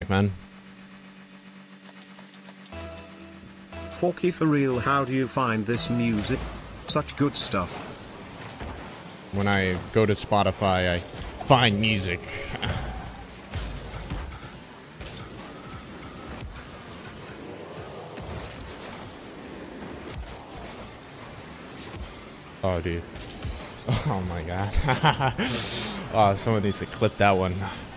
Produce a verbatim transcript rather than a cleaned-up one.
music, man. Forky, for real, how do you find this music? Such good stuff. When I go to Spotify, I find music. Oh, dude. Oh my god. Oh, someone needs to clip that one.